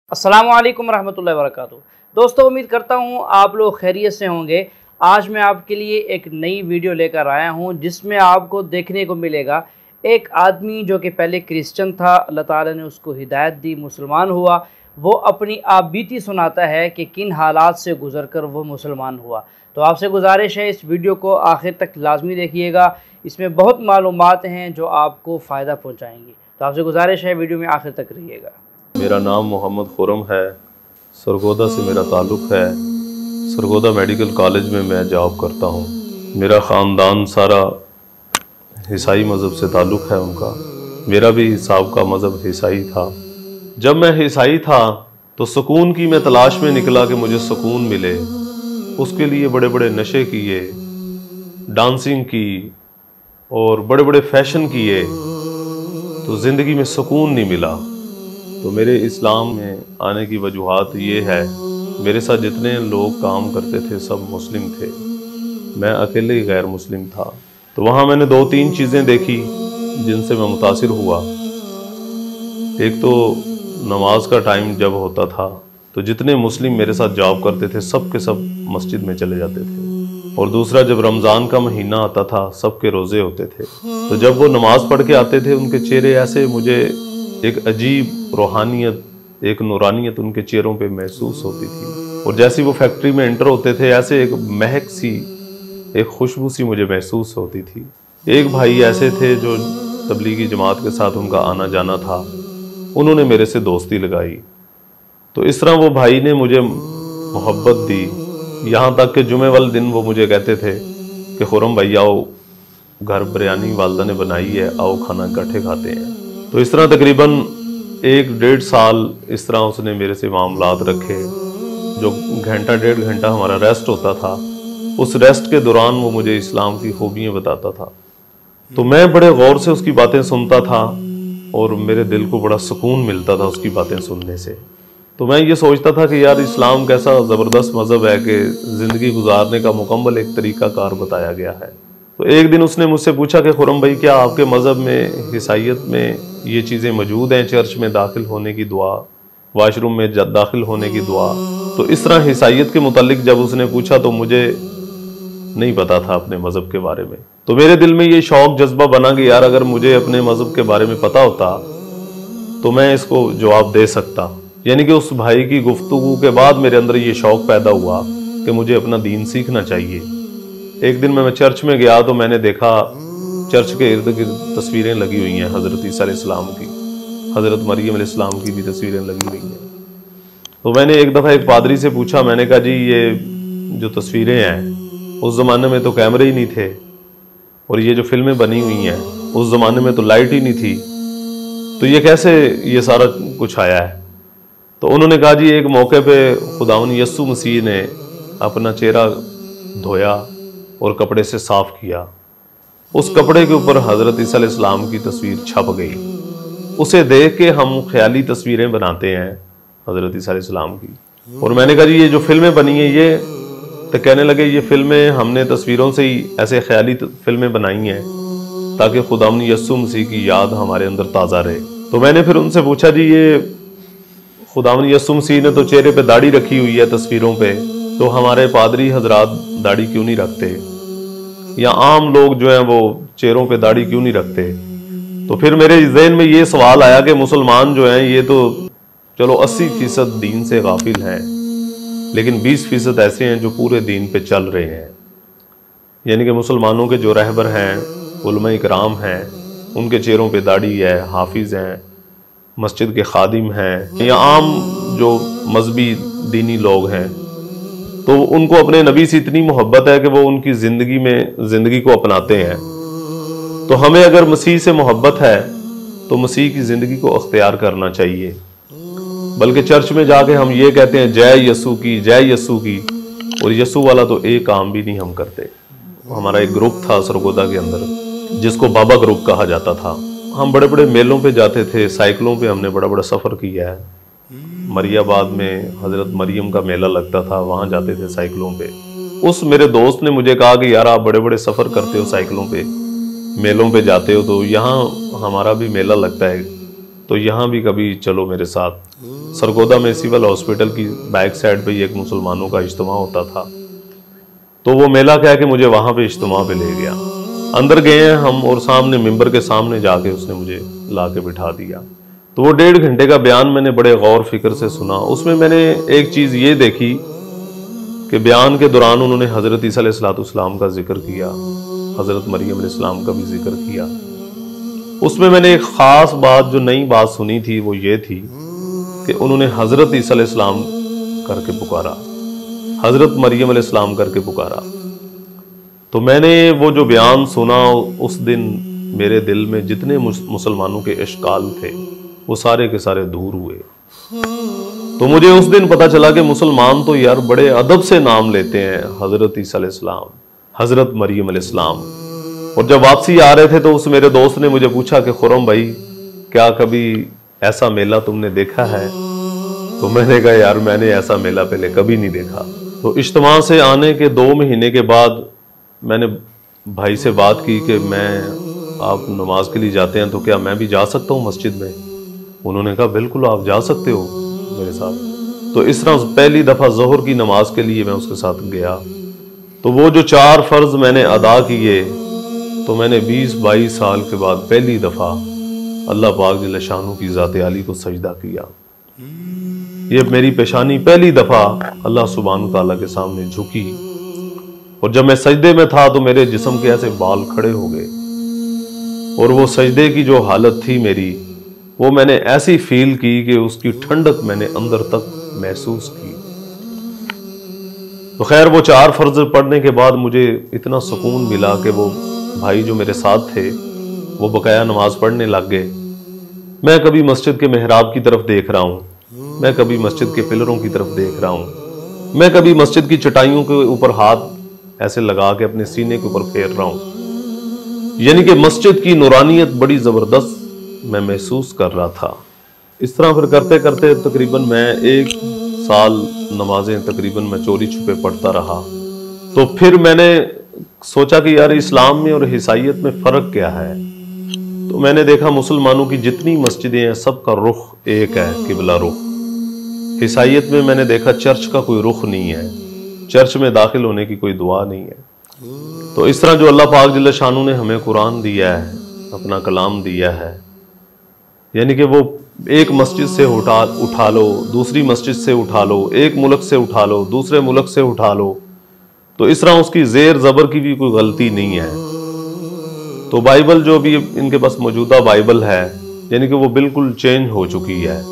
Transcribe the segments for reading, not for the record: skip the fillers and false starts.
अस्सलामु अलैकुम रहमतुल्लाहि व बरकातुहू। दोस्तों, उम्मीद करता हूँ आप लोग खैरियत से होंगे। आज मैं आपके लिए एक नई वीडियो लेकर आया हूँ जिसमें आपको देखने को मिलेगा एक आदमी जो कि पहले क्रिश्चियन था, अल्लाह ताला ने उसको हिदायत दी, मुसलमान हुआ। वो अपनी आप बीती सुनाता है कि किन हालात से गुज़रकर वो मुसलमान हुआ। तो आपसे गुजारिश है इस वीडियो को आखिर तक लाजमी देखिएगा, इसमें बहुत मालूमात हैं जो आपको फ़ायदा पहुँचाएँगी। तो आपसे गुजारिश है वीडियो में आखिर तक रहिएगा। मेरा नाम मोहम्मद खुरम है। सरगोदा से मेरा ताल्लुक़ है। सरगोदा मेडिकल कॉलेज में मैं जॉब करता हूँ। मेरा ख़ानदान सारा ईसाई मज़हब से ताल्लुक़ है उनका। मेरा भी साहब का मज़हब ईसाई था। जब मैं ईसाई था तो सुकून की मैं तलाश में निकला कि मुझे सुकून मिले। उसके लिए बड़े बड़े नशे किए, डांसिंग की और बड़े बड़े फैशन किए, तो ज़िंदगी में सुकून नहीं मिला। तो मेरे इस्लाम में आने की वजूहात ये है, मेरे साथ जितने लोग काम करते थे सब मुस्लिम थे, मैं अकेले ही गैर मुस्लिम था। तो वहाँ मैंने 2-3 चीज़ें देखी जिनसे मैं मुतासिर हुआ। एक तो नमाज का टाइम जब होता था तो जितने मुस्लिम मेरे साथ जॉब करते थे सब के सब मस्जिद में चले जाते थे। और दूसरा, जब रमज़ान का महीना आता था सबके रोज़े होते थे, तो जब वो नमाज़ पढ़ के आते थे उनके चेहरे ऐसे, मुझे एक अजीब रूहानियत, एक नूरानियत उनके चेहरों पे महसूस होती थी। और जैसे वो फैक्ट्री में एंटर होते थे ऐसे एक महक सी, एक खुशबू सी मुझे महसूस होती थी। एक भाई ऐसे थे जो तबलीगी जमात के साथ उनका आना जाना था, उन्होंने मेरे से दोस्ती लगाई। तो इस तरह वो भाई ने मुझे मोहब्बत दी, यहाँ तक कि जुमे वाले दिन वो मुझे कहते थे कि खुरम भाई आओ, घर बिरयानी वालदा ने बनाई है, आओ खाना इकट्ठे खाते हैं। तो इस तरह तकरीबन 1-1.5 साल इस तरह उसने मेरे से मामलात रखे। जो घंटा 1.5 घंटा हमारा रेस्ट होता था, उस रेस्ट के दौरान वो मुझे इस्लाम की खूबियाँ बताता था। तो मैं बड़े गौर से उसकी बातें सुनता था और मेरे दिल को बड़ा सुकून मिलता था उसकी बातें सुनने से। तो मैं ये सोचता था कि यार इस्लाम कैसा ज़बरदस्त मज़हब है कि ज़िंदगी गुजारने का मुकम्मल एक तरीक़ा कार बताया गया है। तो एक दिन उसने मुझसे पूछा कि खुरम भाई, क्या आपके मज़हब में, ईसाइयत में ये चीज़ें मौजूद हैं, चर्च में दाखिल होने की दुआ, वाशरूम में दाखिल होने की दुआ? तो इस तरह ईसाइयत के मुतालिक जब उसने पूछा तो मुझे नहीं पता था अपने मज़हब के बारे में। तो मेरे दिल में ये शौक़ जज्बा बना कि यार अगर मुझे अपने मज़हब के बारे में पता होता तो मैं इसको जवाब दे सकता। यानी कि उस भाई की गुफ्तगू के बाद मेरे अंदर ये शौक़ पैदा हुआ कि मुझे अपना दीन सीखना चाहिए। एक दिन मैं चर्च में गया तो मैंने देखा चर्च के इर्द गिर्द तस्वीरें लगी हुई हैं हज़रत ईसा अलैहिस्सलाम की, हज़रत मरियम अलैहिस्सलाम की भी तस्वीरें लगी हुई हैं। तो मैंने एक दफ़ा एक पादरी से पूछा, मैंने कहा जी ये जो तस्वीरें हैं, उस ज़माने में तो कैमरे ही नहीं थे, और ये जो फिल्में बनी हुई हैं उस ज़माने में तो लाइट ही नहीं थी, तो ये कैसे ये सारा कुछ आया है? तो उन्होंने कहा जी एक मौके पे खुदावंद यीशु मसीह ने अपना चेहरा धोया और कपड़े से साफ़ किया। उस कपड़े के ऊपर हज़रत ईसा अलैहिस्सलाम की तस्वीर छप गई। उसे देख के हम ख्याली तस्वीरें बनाते हैं हज़रत ईसा अलैहिस्सलाम की। और मैंने कहा जी ये जो फिल्में बनी हैं, ये तो कहने लगे ये फिल्में हमने तस्वीरों से ही ऐसे ख्याली फिल्में बनाई हैं ताकि खुदावंद यीशु मसीह की याद हमारे अंदर ताज़ा रहे। तो मैंने फिर उनसे पूछा जी ये खुदावंद यीशु मसीह ने तो चेहरे पे दाढ़ी रखी हुई है तस्वीरों पे, तो हमारे पादरी हजरात दाढ़ी क्यों नहीं रखते, या आम लोग जो हैं वो चेहरों पे दाढ़ी क्यों नहीं रखते? तो फिर मेरे ज़हन में ये सवाल आया कि मुसलमान जो हैं ये तो चलो 80% दीन से गाफिल हैं, लेकिन 20% ऐसे हैं जो पूरे दीन पे चल रहे हैं। यानी कि मुसलमानों के जो रहबर हैं, उलमा इकराम हैं, उनके चेहरों पे दाढ़ी है, हाफिज़ हैं, मस्जिद के खादिम हैं, या आम जो मजहबी दीनी लोग हैं, तो उनको अपने नबी से इतनी मोहब्बत है कि वो उनकी ज़िंदगी को अपनाते हैं। तो हमें अगर मसीह से मोहब्बत है तो मसीह की ज़िंदगी को अख्तियार करना चाहिए। बल्कि चर्च में जाके हम ये कहते हैं जय यीशु की, जय यीशु की, और यीशु वाला तो एक काम भी नहीं हम करते। हमारा एक ग्रुप था सरगोदा के अंदर जिसको बाबा ग्रुप कहा जाता था। हम बड़े बड़े मेलों पे जाते थे, साइकिलों पे हमने बड़ा बड़ा सफ़र किया है। मरियाबाद में हज़रत मरियम का मेला लगता था, वहाँ जाते थे साइकिलों पे। उस मेरे दोस्त ने मुझे कहा कि यार आप बड़े बड़े सफ़र करते हो, साइकिलों पे, मेलों पे जाते हो, तो यहाँ हमारा भी मेला लगता है, تو یہاں بھی کبھی چلو میرے ساتھ۔ سرگودا میں سول ہاسپٹل کی بیک سائڈ پہ ایک مسلمانوں کا اجتماع ہوتا تھا، تو وہ میلہ کہہ کے مجھے وہاں پہ اجتماع پہ لے گیا۔ اندر گئے ہیں ہم، اور سامنے ممبر کے سامنے جا کے اس نے مجھے لا کے بٹھا دیا۔ تو وہ 1.5 گھنٹے کا بیان میں نے بڑے غور فکر سے سنا۔ اس میں نے ایک چیز یہ دیکھی کہ بیان کے دوران انہوں نے حضرت عیسیٰ علیہ السلام کا ذکر کیا، حضرت مریم علیہ السلام کا بھی ذکر کیا۔ اس میں نے ایک خاص بات، جو نئی بات سنی تھی، وہ یہ تھی کہ انہوں نے حضرت عیسیٰ علیہ السلام کر کے پکارا، حضرت مریم علیہ السلام کر کے پکارا۔ تو میں نے وہ جو بیان سنا، اس دن میرے دل میں جتنے مسلمانوں کے اشکال تھے وہ سارے کے سارے دور ہوئے۔ تو مجھے اس دن پتا چلا کہ مسلمان تو یار بڑے ادب سے نام لیتے ہیں، حضرت عیسیٰ علیہ السلام، حضرت مریم علیہ السلام۔ اور جب واپسی آ رہے تھے تو اس میرے دوست نے مجھے پوچھا کہ خرم بھائی، کیا کبھی ایسا میلہ تم نے دیکھا ہے؟ تو میں نے کہا یار میں نے ایسا میلہ پہلے کبھی نہیں دیکھا۔ تو اجتماع سے آنے کے 2 مہینے کے بعد میں نے بھائی سے بات کی کہ آپ نماز کے لیے جاتے ہیں تو کیا میں بھی جا سکتا ہوں مسجد میں؟ انہوں نے کہا بالکل آپ جا سکتے ہو میرے ساتھ۔ تو اس طرح پہلی دفعہ ظہر کی نماز کے لیے میں اس کے ساتھ گیا۔ تو وہ جو 4 فرض میں نے ادا کیے، تو میں نے 20-22 سال کے بعد پہلی دفعہ اللہ پاک جل شانہ کی ذات عالی کو سجدہ کیا۔ یہ میری پیشانی پہلی دفعہ اللہ سبحانہ تعالیٰ کے سامنے جھکی، اور جب میں سجدے میں تھا تو میرے جسم کے ایسے بال کھڑے ہو گئے، اور وہ سجدے کی جو حالت تھی میری، وہ میں نے ایسی فیل کی کہ اس کی ٹھنڈک میں نے اندر تک محسوس کی۔ تو خیر وہ 4 فرض پڑھنے کے بعد مجھے اتنا سکون ملا کہ وہ بھائی جو میرے ساتھ تھے وہ بقایا نماز پڑھنے لگ گئے۔ میں کبھی مسجد کے محراب کی طرف دیکھ رہا ہوں، میں کبھی مسجد کے پلروں کی طرف دیکھ رہا ہوں، میں کبھی مسجد کی چٹائیوں کے اوپر ہاتھ ایسے لگا کے اپنے سینے کے اوپر پھیر رہا ہوں۔ یعنی کہ مسجد کی نورانیت بڑی زبردست میں محسوس کر رہا تھا۔ اس طرح پھر کرتے کرتے تقریباً میں 1 سال نمازیں تقریباً میں چوری چھپے پڑھتا رہا۔ تو پھر میں نے سوچا کہ یار اسلام میں اور عیسائیت میں فرق کیا ہے؟ تو میں نے دیکھا مسلمانوں کی جتنی مسجدیں ہیں سب کا رخ ایک ہے، قبلہ رخ۔ عیسائیت میں نے دیکھا چرچ کا کوئی رخ نہیں ہے، چرچ میں داخل ہونے کی کوئی دعا نہیں ہے۔ تو اس طرح جو اللہ پاک جل شانہ نے ہمیں قرآن دیا ہے، اپنا کلام دیا ہے، یعنی کہ وہ ایک مسجد سے اٹھا لو، دوسری مسجد سے اٹھا لو، ایک ملک سے اٹھا لو، دوسرے ملک سے اٹھا لو، تو اس طرح اس کی زیر زبر کی بھی کوئی غلطی نہیں ہے۔ تو بائبل جو بھی ان کے پاس موجودہ بائبل ہے، یعنی کہ وہ بالکل چینج ہو چکی ہے۔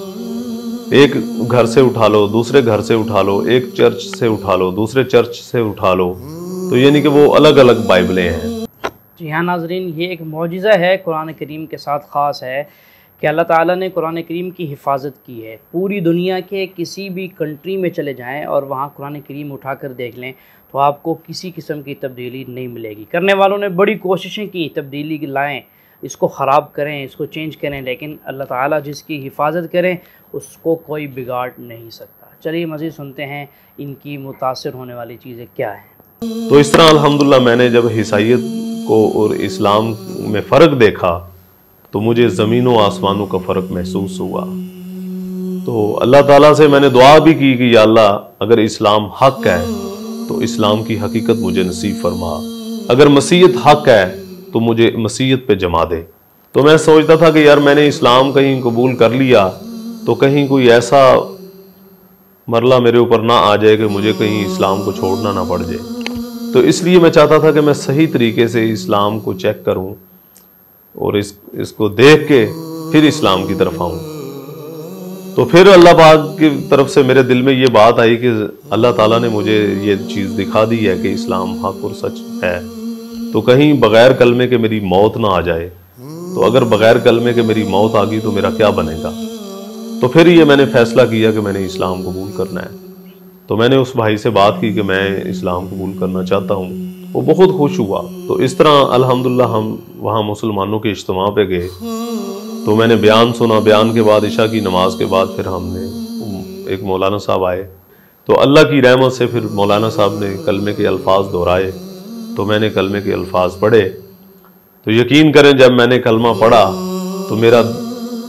ایک گھر سے اٹھا لو، دوسرے گھر سے اٹھا لو، ایک چرچ سے اٹھا لو، دوسرے چرچ سے اٹھا لو، تو یعنی کہ وہ الگ الگ بائبلیں ہیں۔ جی ہاں ناظرین، یہ ایک معجزہ ہے قرآن کریم کے ساتھ خاص ہے کہ اللہ تعالیٰ نے قرآن کریم کی حفاظت کی ہے۔ پوری دنیا کے کسی بھی کنٹری میں چلے جائیں اور وہاں قرآن کریم اٹھا کر دیکھ لیں تو آپ کو کسی قسم کی تبدیلی نہیں ملے گی۔ کرنے والوں نے بڑی کوششیں کی تبدیلی لائیں، اس کو خراب کریں، اس کو چینج کریں، لیکن اللہ تعالیٰ جس کی حفاظت کریں اس کو کوئی بگاڑ نہیں سکتا۔ چلیے مزید سنتے ہیں ان کی متاثر ہونے والی چیزیں کیا ہیں۔ تو اس طرح الحمدللہ میں نے جب عیسائیت کو اور اسلام میں فرق دیکھا تو مجھے زمین و آسمانوں کا فرق محسوس ہوا۔ تو اللہ تعالیٰ سے میں نے دعا بھی کی کہ یا اللہ اگر اسلام حق ہے تو اسلام کی حقیقت مجھے نصیب فرما، اگر مسیحیت حق ہے تو مجھے مسیحیت پہ جما دے۔ تو میں سوچتا تھا کہ یار میں نے اسلام کہیں قبول کر لیا تو کہیں کوئی ایسا مرلہ میرے اوپر نہ آ جائے کہ مجھے کہیں اسلام کو چھوڑنا نہ پڑ جائے۔ تو اس لیے میں چاہتا تھا کہ میں صحیح طریقے سے اسلام کو چیک کروں اور اس کو دیکھ کے پھر اسلام کی طرف آؤں۔ تو پھر اللہ پاک کی طرف سے میرے دل میں یہ بات آئی کہ اللہ تعالیٰ نے مجھے یہ چیز دکھا دی ہے کہ اسلام حق اور سچ ہے، تو کہیں بغیر کلمے کے میری موت نہ آ جائے۔ تو اگر بغیر کلمے کے میری موت آ گئی تو میرا کیا بنے گا؟ تو پھر یہ میں نے فیصلہ کیا کہ میں نے اسلام قبول کرنا ہے۔ تو میں نے اس بھائی سے بات کی کہ میں اسلام قبول کرنا چاہتا ہوں، وہ بہت خوش ہوا۔ تو اس طرح الحمدللہ ہم وہاں مسلمانوں کے اجتماع پہ گئے، تو میں نے بیان سنا۔ بیان کے بعد عشاء کی نماز کے بعد پھر ہم نے ایک مولانا صاحب آئے، تو اللہ کی رحمت سے پھر مولانا صاحب نے کلمے کے الفاظ دہرائے، تو میں نے کلمے کے الفاظ پڑھے۔ تو یقین کریں جب میں نے کلمہ پڑھا تو میرا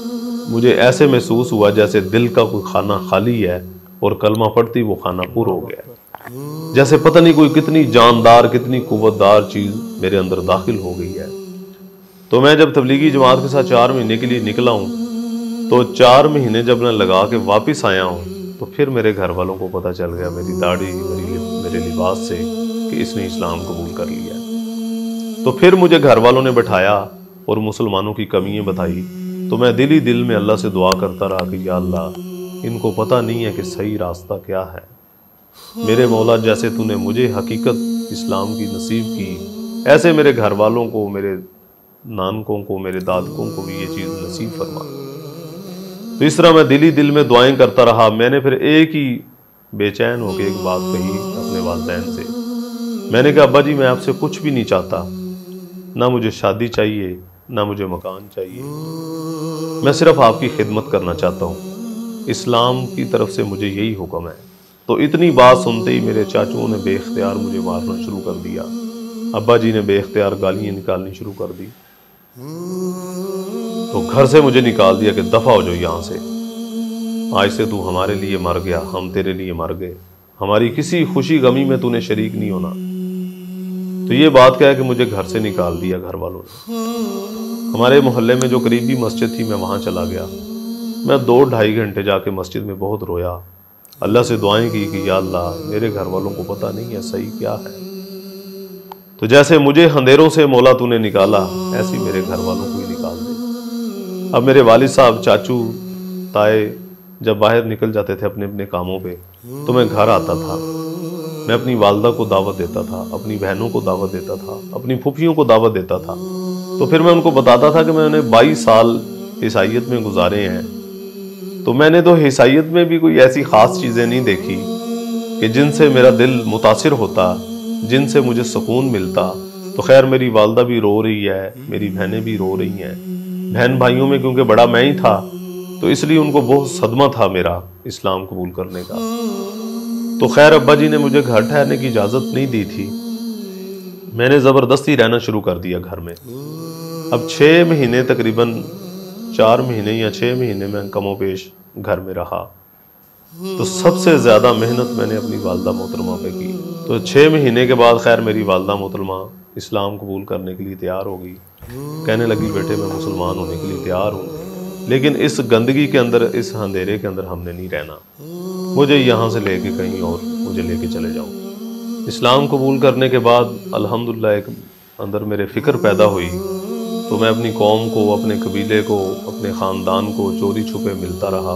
مجھے ایسے محسوس ہوا جیسے دل کا کوئی خانہ خالی ہے اور کلمہ پڑھتی وہ خانہ پر ہو گیا، جیسے پتہ نہیں کوئی کتنی جاندار کتنی قوتدار چیز میرے اندر داخل ہو گئی ہے۔ تو میں جب تبلیغی جماعت کے ساتھ 4 مہینے کے لیے نکلا ہوں تو 4 مہینے جب میں لگا کے واپس آیا ہوں تو پھر میرے گھر والوں کو پتہ چل گیا میری داڑھی میرے لباس سے کہ اس نے اسلام قبول کر لیا۔ تو پھر مجھے گھر والوں نے بٹھایا اور مسلمانوں کی کمیاں بتائی، تو میں دل ہی دل میں اللہ سے دعا کرتا رہا کہ یا اللہ ان کو پتہ نہیں ہے کہ صحیح راستہ کیا ہے، میرے مولا جیسے تو نے مجھے حقیقت اسلام کی نصیب کی ایسے میرے گھر والوں کو، میرے نانکوں کو، میرے دادکوں کو بھی یہ چیز نصیب فرما۔ تو اس طرح میں دل ہی دل میں دعائیں کرتا رہا۔ میں نے پھر ایک ہی بے چین ہو کے ایک بات کہی اپنے والدین سے، میں نے کہا ابا جی میں آپ سے کچھ بھی نہیں چاہتا، نہ مجھے شادی چاہیے نہ مجھے مکان چاہیے، میں صرف آپ کی خدمت کرنا چاہتا ہوں، اسلام کی طرف سے مجھے یہی حکم ہے۔ تو اتنی بات سنتے ہی میرے چاچوں نے بے اختیار مجھے مارنا شروع کر دیا، ابا جی نے بے اختیار گالیاں نکالنی شروع کر دی، تو گھر سے مجھے نکال دیا کہ دفع ہو جاؤ یہاں سے، آج سے تو ہمارے لیے مر گیا، ہم تیرے لیے مر گئے، ہماری کسی خوشی غمی میں تو نے شریک نہیں ہونا۔ تو یہ بات کہہ کہ مجھے گھر سے نکال دیا گھر والوں نے۔ ہمارے محلے میں جو قریبی مسجد تھی میں وہاں چلا گیا، میں 2-2.5 گھنٹے جا کے مسجد میں بہت رویا، اللہ سے دعائیں کی کہ یا اللہ میرے گھر والوں کو پتہ نہیں ہے صحیح کیا ہے، تو جیسے مجھے اندھیروں سے مولا تو نے نکالا ایسے میرے گھر والوں کو ہی نکال دے۔ اب میرے والد صاحب، چاچو، تائے جب باہر نکل جاتے تھے اپنے اپنے کاموں پہ تو میں گھر آتا تھا، میں اپنی والدہ کو دعوت دیتا تھا، اپنی بہنوں کو دعوت دیتا تھا، اپنی پھوپھیوں کو دعوت دیتا تھا، تو پھر میں ان کو بتاتا تھا کہ میں نے 22 سال عیسائیت میں گزارے ہیں، تو میں نے تو عیسائیت میں بھی کوئی ایسی خاص چیزیں نہیں دیکھی کہ جن سے میرا دل متاثر ہوتا، جن سے مجھے سکون ملتا۔ تو خیر میری والدہ بھی رو رہی ہے، میری بہنیں بھی رو رہی ہیں، بہن بھائیوں میں کیونکہ بڑا میں ہی تھا تو اس لیے ان کو بہت صدمہ تھا میرا اسلام قبول کرنے کا۔ تو خیر ابا جی نے مجھے گھر ٹھہرنے کی اجازت نہیں دی تھی، میں نے زبردستی رہنا شروع کر دیا گھر میں۔ اب 6 مہینے تقریباً 4 مہینے یا 6 مہینے میں کم و بیش گھر میں رہا، تو سب سے زیادہ محنت میں نے اپنی والدہ محترمہ پہ کی۔ تو 6 مہینے کے بعد خیر میری والدہ محترمہ اسلام قبول کرنے کے لیے تیار ہو گئی، کہنے لگی بیٹے میں مسلمان ہونے کے لیے تیار ہوں، لیکن اس گندگی کے اندر، اس اندھیرے کے اندر ہم نے نہیں رہنا، مجھے یہاں سے لے کے کہیں اور مجھے لے کے چلے جاؤ۔ اسلام قبول کرنے کے بعد الحمدللہ ایک اندر میرے فکر پیدا ہوئی، تو میں اپنی قوم کو، اپنے قبیلے کو، اپنے خاندان کو چوری چھپے ملتا رہا۔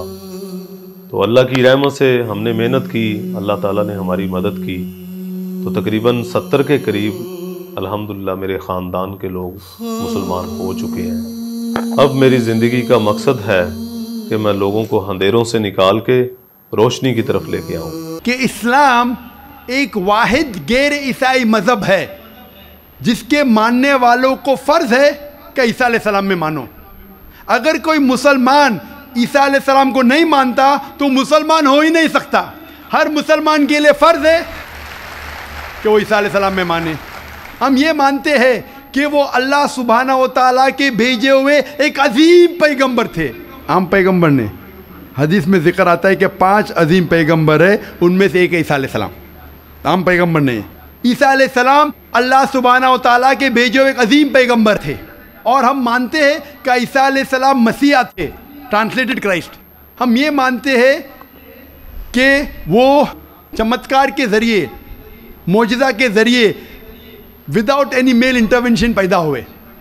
تو اللہ کی رحمت سے ہم نے محنت کی، اللہ تعالیٰ نے ہماری مدد کی، تو تقریباً 70 کے قریب الحمدللہ میرے خاندان کے لوگ مسلمان ہو چکے ہیں۔ اب میری زندگی کا مقصد ہے کہ میں لوگوں کو اندھیروں سے نکال کے روشنی کی طرف لے کے آؤں۔ کہ اسلام ایک واحد غیر عیسائی مذہب ہے جس کے ماننے والوں کو فرض ہے کہ عیسیٰ علیہ السلام میں مانو۔ اگر کوئی مسلمان عیسیٰ علیہ السلام کو نہیں مانتا تو مسلمان ہو ہی نہیں سکتا۔ ہر مسلمان کے لیے فرض ہے کہ وہ عیسیٰ علیہ السلام میں مانے۔ ہم یہ مانتے ہیں کہ وہ اللہ سبحانہ و تعالیٰ کے بھیجے ہوئے ایک عظیم پیغمبر تھے۔ عام پیغمبر نے، حدیث میں ذکر آتا ہے کہ 5 عظیم پیغمبر ہیں، ان میں سے ایک عیسیٰ علیہ السلام، عام پیغمبر نہیں۔ عیسیٰ علیہ السلام اللہ سبحانہ و تعالیٰ کے بھیجے ہوئے ایک عظیم پیغمبر تھے، اور ہم مانتے ہیں کہ عیسیٰ علیہ السلام مسیح تھے، ٹرانسلیٹڈ کرائسٹ۔ ہم یہ مانتے ہیں کہ وہ چمتکار کے ذریعے، معجزہ کے ذریعے، وداؤٹ اینی میل انٹرونشن پیدا ہوئے،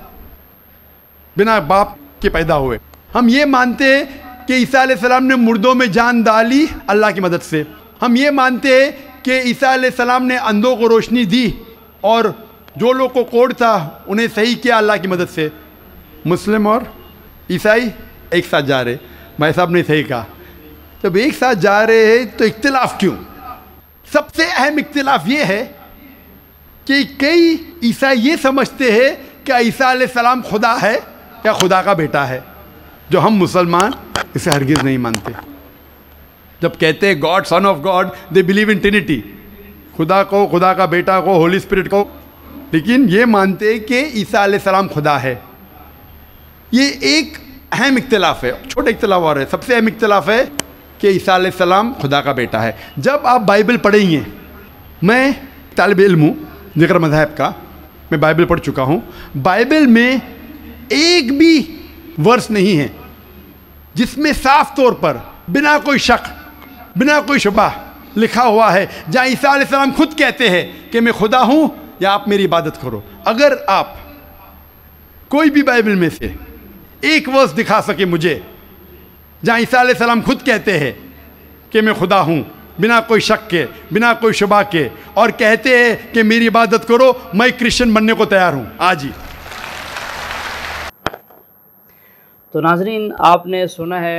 بنا باپ کے پیدا ہوئے۔ ہم یہ مانتے ہیں کہ عیسیٰ علیہ السلام نے مردوں میں جان ڈالی اللہ کی مدد سے۔ ہم یہ مانتے ہیں کہ عیسیٰ علیہ السلام نے اندھوں کو روشنی دی، اور جو لوگ کو کوڑ تھا انہیں صحیح کیا اللہ کی مدد سے۔ مسلم اور عیسائی ایک ساتھ جا رہے، بھائی صاحب نے صحیح کہا، جب ایک ساتھ جا رہے ہیں تو اختلاف کیوں؟ سب سے اہم اختلاف یہ ہے کہ کئی عیسائی یہ سمجھتے ہیں کہ عیسیٰ علیہ السلام خدا ہے یا خدا کا بیٹا ہے، جو ہم مسلمان اسے ہرگز نہیں مانتے۔ جب کہتے ہیں God, son of God, they believe in trinity, خدا کو، خدا کا بیٹا کو، ہولی اسپرٹ کو، لیکن یہ مانتے ہیں کہ عیسیٰ علیہ السلام خدا ہے۔ یہ ایک अहम इख्तिलाफ है, छोटा इख्तिलाफ और है, सबसे अहम इख्तिलाफ है कि ईसा अलैहिस्सलाम खुदा का बेटा है। जब आप बाइबल पढ़ेंगे, मैं तालिब इल्म हूँ ज़िक्र मज़हब का, मैं बाइबल पढ़ चुका हूँ, बाइबल में एक भी वर्स नहीं है जिसमें साफ तौर पर बिना कोई शक, बिना कोई शुबा लिखा हुआ है जहाँ ईसा अलैहिस्सलाम खुद कहते हैं कि मैं खुदा हूँ या आप मेरी इबादत करो। अगर आप कोई भी बाइबल में से एक वर्स दिखा सके मुझे जहाँ ईसा अलैहिस्सलाम खुद कहते हैं कि मैं खुदा हूँ बिना कोई शक के, बिना कोई शुबा के, और कहते हैं कि मेरी इबादत करो, मैं क्रिश्चियन बनने को तैयार हूँ आज ही। तो नाज़रीन, आपने सुना है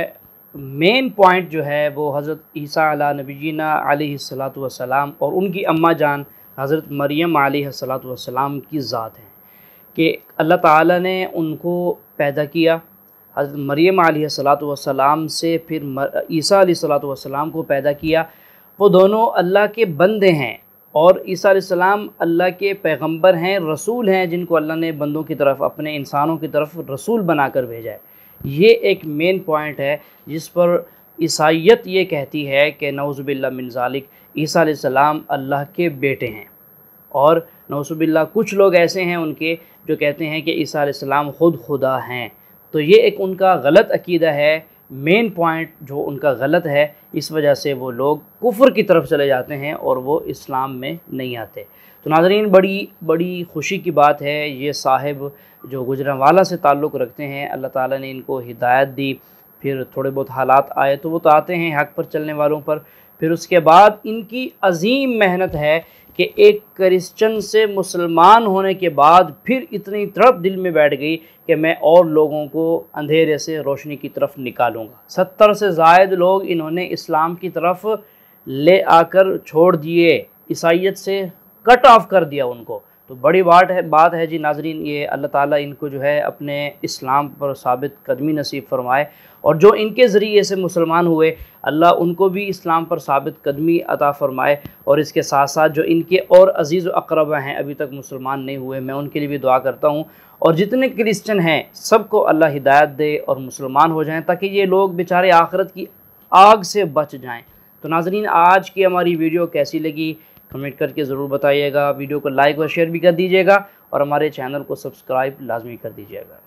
मेन पॉइंट जो है वो हज़रत ईसा अला नबीना अलैहिस्सलातु वस्सलाम और उनकी अम्मा जान हज़रत मरियम अलैहिस्सलातु वस्सलाम की ज़ात है कि अल्लाह ताला ने उनको पैदा किया। हज़रत मरियम अलैहिस्सलातु वस्सलाम से फिर ईसा अलैहिस्सलातु वस्सलाम को पैदा किया। वो दोनों अल्लाह के बंदे हैं और ईसा अलैहिस्सलाम अल्लाह के पैगंबर हैं, रसूल हैं, जिनको अल्लाह ने बंदों की तरफ, अपने इंसानों की तरफ रसूल बनाकर भेजा है। ये एक मेन पॉइंट है जिस पर ईसाईयत ये कहती है कि नऊज़ुबिल्लाह मिन ज़ालिक, ईसा अलैहिस्सलाम अल्लाह के बेटे हैं। और नऊज़ुबिल्लाह कुछ लोग ऐसे हैं उनके जो कहते हैं कि ईसा अलैहिस्सलाम ख़ुद खुदा हैं। तो ये एक उनका गलत अकीदा है, मेन पॉइंट जो उनका गलत है, इस वजह से वो लोग कुफ्र की तरफ चले जाते हैं और वो इस्लाम में नहीं आते। तो नाज़रीन, बड़ी खुशी की बात है, ये साहिब जो गुजरांवाला से ताल्लुक़ रखते हैं, अल्लाह ताला ने इनको हिदायत दी, फिर थोड़े बहुत हालात आए तो वो तो आते हैं हक़ पर चलने वालों पर। फिर उसके बाद इनकी अजीम मेहनत है कि एक क्रिश्चन से मुसलमान होने के बाद फिर इतनी तड़प दिल में बैठ गई कि मैं और लोगों को अंधेरे से रोशनी की तरफ निकालूंगा। 70 से ज़ायद लोग इन्होंने इस्लाम की तरफ ले आकर छोड़ दिए, ईसाईयत से कट ऑफ कर दिया उनको। तो बड़ी बात है जी नाज़रीन, ये अल्लाह ताला इनको जो है अपने इस्लाम पर साबित कदमी नसीब फरमाए, और जो इनके ज़रिए से मुसलमान हुए अल्लाह उनको भी इस्लाम पर साबित कदमी अता फ़रमाए। और इसके साथ साथ जो इनके और अज़ीज़ व अक़रबा हैं अभी तक मुसलमान नहीं हुए, मैं उनके लिए भी दुआ करता हूँ। और जितने क्रिश्चन हैं सबको अल्लाह हिदायत दे और मुसलमान हो जाएँ, ताकि ये लोग बेचारे आखिरत की आग से बच जाएँ। तो नाज़रीन, आज की हमारी वीडियो कैसी लगी कमेंट करके ज़रूर बताइएगा। वीडियो को लाइक व शेयर भी कर दीजिएगा और हमारे चैनल को सब्सक्राइब लाजमी कर दीजिएगा।